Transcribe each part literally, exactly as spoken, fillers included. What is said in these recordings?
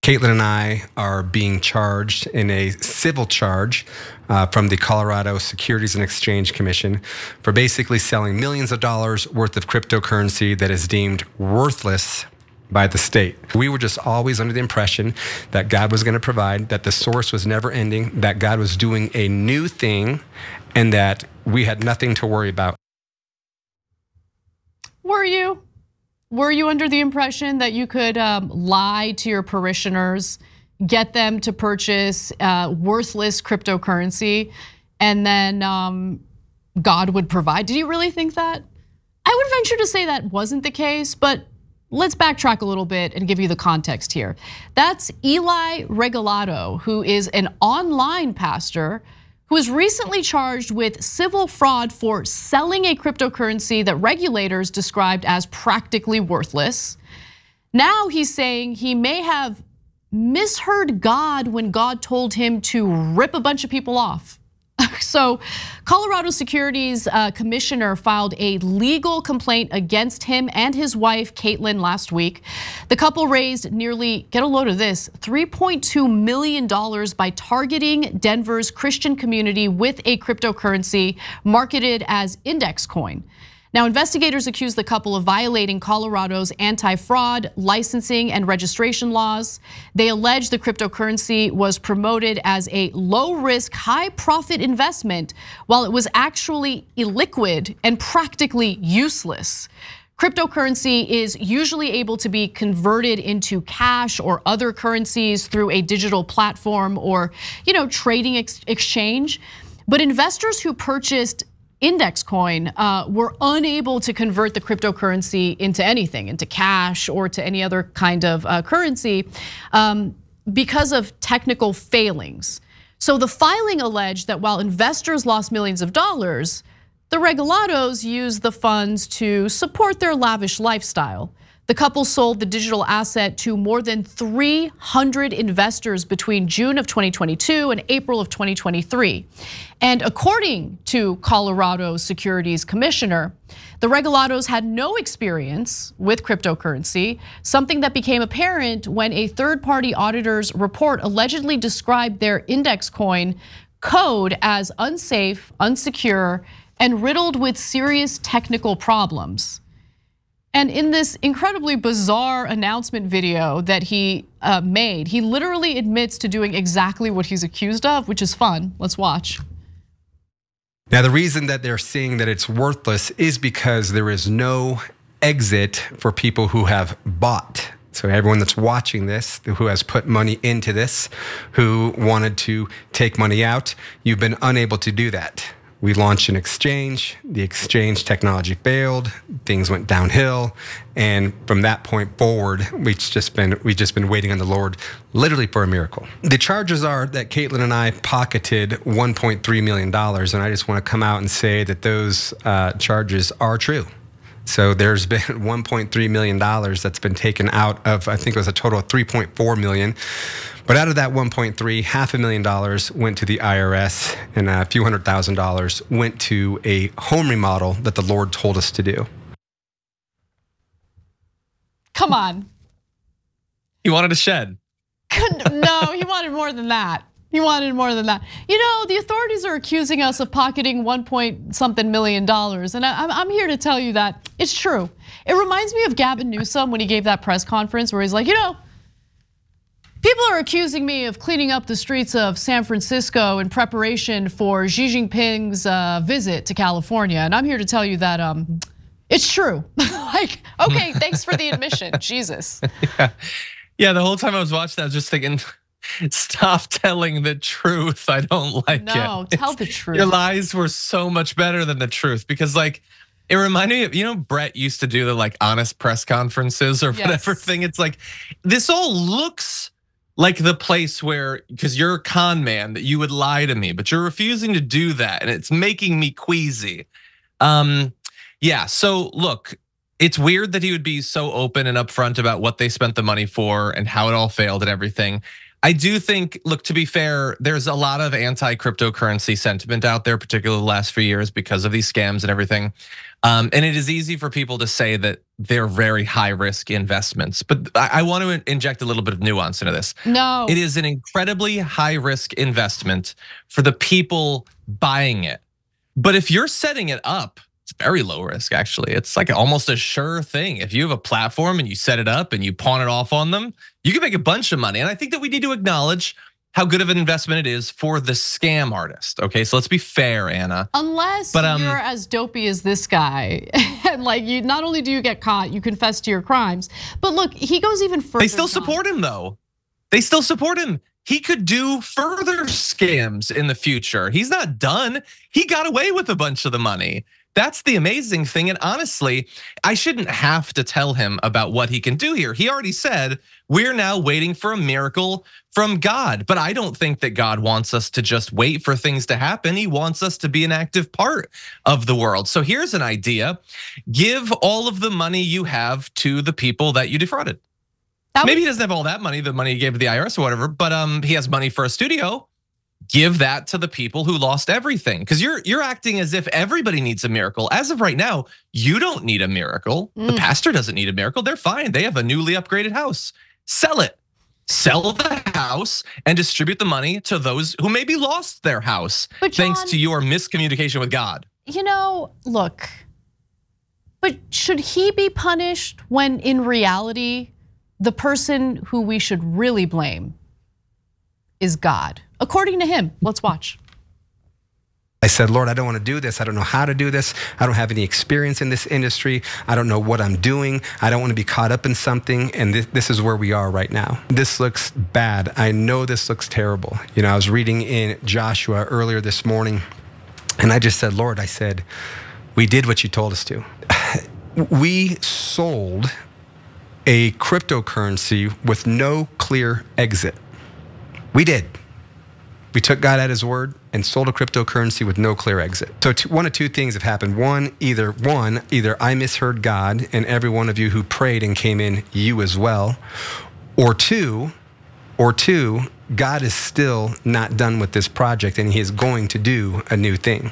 Kaitlyn and I are being charged in a civil charge uh, from the Colorado Securities and Exchange Commission for basically selling millions of dollars worth of cryptocurrency that is deemed worthless by the state. We were just always under the impression that God was going to provide, that the source was never ending, that God was doing a new thing, and that we had nothing to worry about. Were you? Were you under the impression that you could um, lie to your parishioners, get them to purchase uh, worthless cryptocurrency, and then um, God would provide? Did you really think that? I would venture to say that wasn't the case, but let's backtrack a little bit and give you the context here. That's Eli Regalado, who is an online pastor who was recently charged with civil fraud for selling a cryptocurrency that regulators described as practically worthless. Now he's saying he may have misheard God when God told him to rip a bunch of people off. So Colorado Securities Commissioner filed a legal complaint against him and his wife, Kaitlyn, last week. The couple raised nearly, get a load of this, three point two million dollars by targeting Denver's Christian community with a cryptocurrency marketed as INDXcoin. Now, investigators accuse the couple of violating Colorado's anti-fraud, licensing, and registration laws. They allege the cryptocurrency was promoted as a low-risk, high-profit investment, while it was actually illiquid and practically useless. Cryptocurrency is usually able to be converted into cash or other currencies through a digital platform or, you know, trading ex exchange. But investors who purchased INDXcoin uh, were unable to convert the cryptocurrency into anything, into cash or to any other kind of uh, currency um, because of technical failings. So the filing alleged that while investors lost millions of dollars, the Regalados used the funds to support their lavish lifestyle. The couple sold the digital asset to more than three hundred investors between June of twenty twenty-two and April of twenty twenty-three. And according to Colorado Securities Commissioner, the Regalados had no experience with cryptocurrency, something that became apparent when a third-party auditor's report allegedly described their INDXcoin code as unsafe, unsecure, and riddled with serious technical problems. And in this incredibly bizarre announcement video that he made, he literally admits to doing exactly what he's accused of, which is fun. Let's watch. Now, the reason that they're saying that it's worthless is because there is no exit for people who have bought. So everyone that's watching this, who has put money into this, who wanted to take money out, you've been unable to do that. We launched an exchange, the exchange technology failed, things went downhill, and from that point forward, we've just been we've just been waiting on the Lord literally for a miracle. The charges are that Kaitlyn and I pocketed one point three million dollars, and I just want to come out and say that those uh, charges are true. So there's been one point three million dollars that's been taken out of, I think it was a total of three point four million dollars. But out of that one point three, half a million dollars went to the I R S and a few hundred thousand dollars went to a home remodel that the Lord told us to do. Come on. He wanted a shed. No, he wanted more than that. He wanted more than that. You know, the authorities are accusing us of pocketing one point something million dollars, and I'm here to tell you that it's true. It reminds me of Gavin Newsom when he gave that press conference where he's like, you know, people are accusing me of cleaning up the streets of San Francisco in preparation for Xi Jinping's visit to California, and I'm here to tell you that um, it's true. Like, okay, thanks for the admission, Jesus. Yeah. yeah, the whole time I was watching that, I was just thinking, stop telling the truth. I don't like it. No, tell the truth. Your lies were so much better than the truth because, like, it reminded me of, you know, Brett used to do the like honest press conferences or whatever Yes. thing. It's like, this all looks like the place where, because you're a con man, that you would lie to me, but you're refusing to do that, and it's making me queasy. Um, yeah, so look, it's weird that he would be so open and upfront about what they spent the money for and how it all failed and everything. I do think, look, to be fair, there's a lot of anti-cryptocurrency sentiment out there, particularly the last few years because of these scams and everything. Um, and it is easy for people to say that they're very high risk investments, but I want to inject a little bit of nuance into this. No. It is an incredibly high risk investment for the people buying it. But if you're setting it up, it's very low risk, actually. It's like almost a sure thing. If you have a platform and you set it up and you pawn it off on them, you can make a bunch of money. And I think that we need to acknowledge how good of an investment it is for the scam artist. Okay, so let's be fair, Anna. Unless but, um, you're as dopey as this guy, and like you, not only do you get caught, you confess to your crimes. But look, he goes even further. They still support him, though. They still support him. He could do further scams in the future. He's not done. He got away with a bunch of the money. That's the amazing thing. And honestly, I shouldn't have to tell him about what he can do here. He already said, we're now waiting for a miracle from God. But I don't think that God wants us to just wait for things to happen. He wants us to be an active part of the world. So here's an idea. Give all of the money you have to the people that you defrauded. Maybe he doesn't have all that money, the money he gave to the I R S or whatever, but um, he has money for a studio. Give that to the people who lost everything, because you're you're acting as if everybody needs a miracle. As of right now, you don't need a miracle. Mm. The pastor doesn't need a miracle. They're fine. They have a newly upgraded house. Sell it. Sell the house and distribute the money to those who maybe lost their house John, thanks to your miscommunication with God. You know, look, but should he be punished when in reality, the person who we should really blame is God? According to him, let's watch. I said, Lord, I don't want to do this. I don't know how to do this. I don't have any experience in this industry. I don't know what I'm doing. I don't want to be caught up in something. And this, this is where we are right now. This looks bad. I know this looks terrible. You know, I was reading in Joshua earlier this morning, and I just said, Lord, I said, we did what you told us to. We sold a cryptocurrency with no clear exit. We did. We took God at his word and sold a cryptocurrency with no clear exit. So one of two things have happened. One, either one, either I misheard God and every one of you who prayed and came in, you as well. Or two, or two, God is still not done with this project and he is going to do a new thing.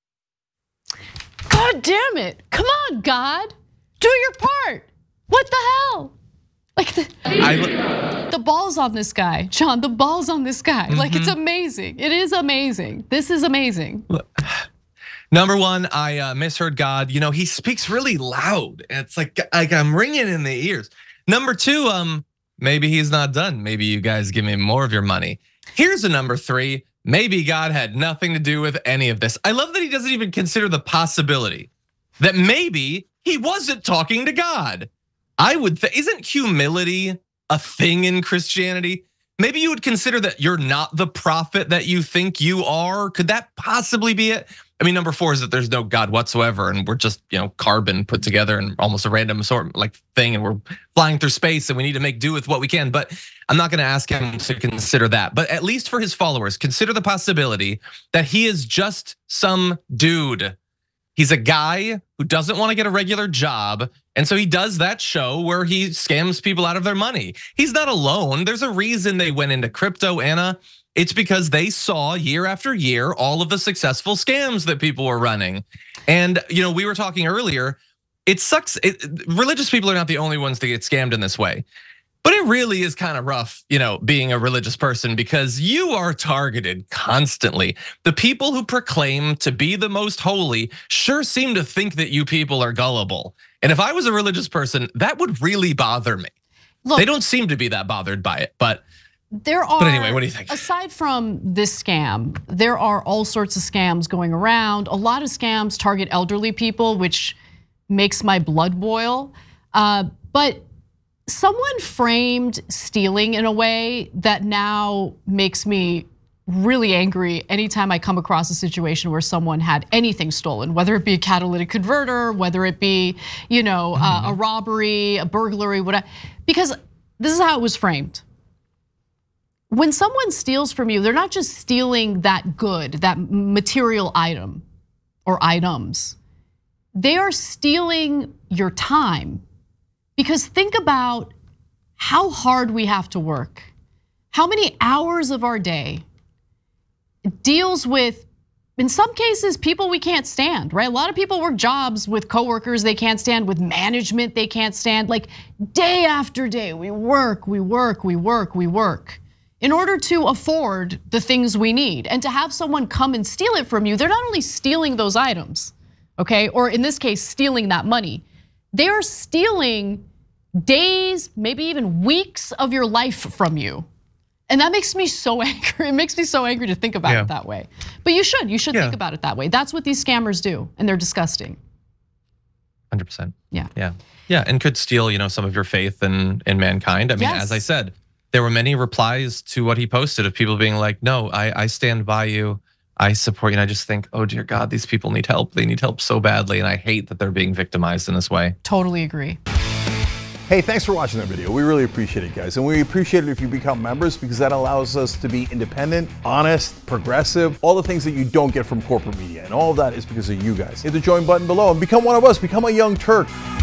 God damn it. Come on, God. Do your part. What the hell? Like the, I, the ball's on this guy, John, the ball's on this guy. Mm-hmm. Like it's amazing. It is amazing. This is amazing. Number one, I misheard God. You know, he speaks really loud. It's like, like I'm ringing in the ears. Number two, um, maybe he's not done. Maybe you guys give me more of your money. Here's a number three. Maybe God had nothing to do with any of this. I love that he doesn't even consider the possibility that maybe he wasn't talking to God. I would think, isn't humility a thing in Christianity? Maybe you would consider that you're not the prophet that you think you are. Could that possibly be it? I mean, number four is that there's no God whatsoever, and we're just, you know, carbon put together in almost a random sort like thing, and we're flying through space, and we need to make do with what we can. But I'm not going to ask him to consider that. But at least for his followers, consider the possibility that he is just some dude. He's a guy who doesn't want to get a regular job. And so he does that show where he scams people out of their money. He's not alone. There's a reason they went into crypto, Anna. It's because they saw year after year all of the successful scams that people were running. And you know, we were talking earlier, it sucks. It, religious people are not the only ones that get scammed in this way. But it really is kind of rough, you know, being a religious person because you are targeted constantly. The people who proclaim to be the most holy sure seem to think that you people are gullible. And if I was a religious person, that would really bother me. Look, they don't seem to be that bothered by it, but there are, but anyway, what do you think? Aside from this scam, there are all sorts of scams going around. A lot of scams target elderly people, which makes my blood boil. But someone framed stealing in a way that now makes me really angry anytime I come across a situation where someone had anything stolen, whether it be a catalytic converter, whether it be, you know, mm-hmm. a robbery, a burglary, whatever. Because this is how it was framed. When someone steals from you, they're not just stealing that good, that material item or items. They are stealing your time. Because think about how hard we have to work, how many hours of our day deals with, in some cases, people we can't stand, right? A lot of people work jobs with coworkers they can't stand, with management they can't stand. Like day after day, we work, we work, we work, we work in order to afford the things we need. And to have someone come and steal it from you, they're not only stealing those items, okay? Or in this case, stealing that money. They are stealing days, maybe even weeks of your life from you. And that makes me so angry. It makes me so angry to think about yeah. it that way. But you should, you should yeah. think about it that way. That's what these scammers do, and they're disgusting. one hundred percent. Yeah. Yeah. Yeah, and could steal, you know, some of your faith in in mankind. I mean, yes. as I said, there were many replies to what he posted of people being like, no, I, I stand by you. I support you. And I just think, oh dear God, these people need help. They need help so badly. And I hate that they're being victimized in this way. Totally agree. Hey, thanks for watching that video. We really appreciate it, guys. And we appreciate it if you become members, because that allows us to be independent, honest, progressive, all the things that you don't get from corporate media. And all of that is because of you guys. Hit the join button below and become one of us. Become a Young Turk.